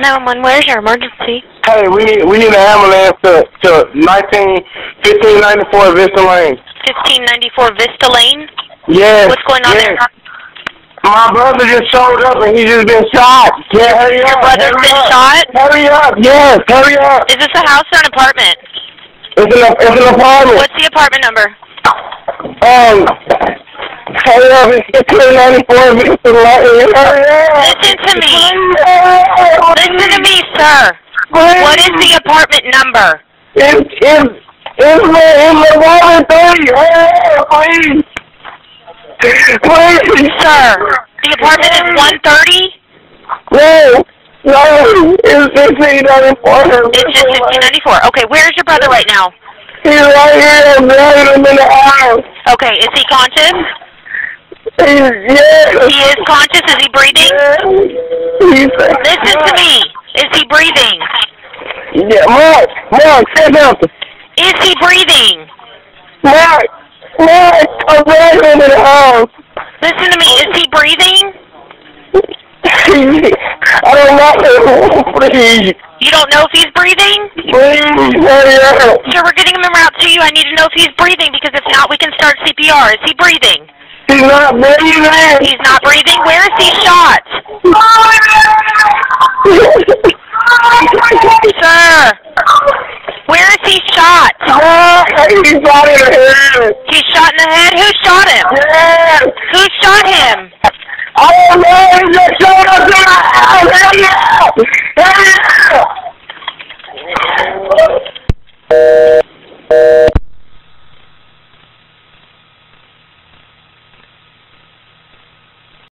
911, where's your emergency? Hey, we need an ambulance to 1594 Vista Lane. 1594 Vista Lane? Yes. What's going on there? My brother just showed up and he just been shot. Yeah, hurry up. Your brother's been shot? Hurry up. Yes, hurry up. Is this a house or an apartment? It's an apartment. What's the apartment number? Hurry up. It's 1594 Vista Lane. Hurry up. Listen to me. Listen to me, sir. What is the apartment number? It's the apartment 30. Hurry up, please. Please. Sir, the apartment is 130? No, it's 1594. It's just 1594. Okay, where's your brother right now? He's right here. I'm driving him in the house. Okay, is he conscious? Yes. He is conscious? Is he breathing? Yes. Listen to me. Is he breathing? Yeah, Mark, say something. Is he breathing? Mark, I'm driving him in the house. Listen to me. Is he breathing? I don't know. Please. You don't know if he's breathing? Please, hurry up. Sure, we're getting him en route to you. I need to know if he's breathing, because if not, we can start CPR. Is he breathing? He's not breathing. He's not breathing? Where is he shot? Sir, where is he shot? He's shot in the head. He's shot in the head? Who shot him? Yes. Who shot him? I don't know. He just showed up in my house. Hurry up. Hurry up.